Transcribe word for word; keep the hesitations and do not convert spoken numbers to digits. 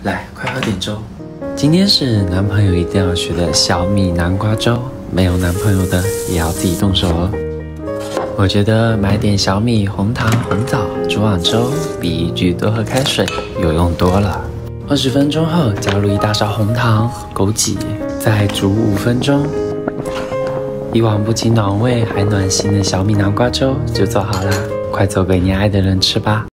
来，快喝点粥。今天是男朋友一定要学的小米南瓜粥，没有男朋友的也要自己动手哦。我觉得买点小米、红糖、红枣煮碗粥，比一句多喝开水有用多了。二十分钟后，加入一大勺红糖，枸杞，再煮五分钟。一碗不仅暖胃还暖心的小米南瓜粥就做好啦，快做给你爱的人吃吧。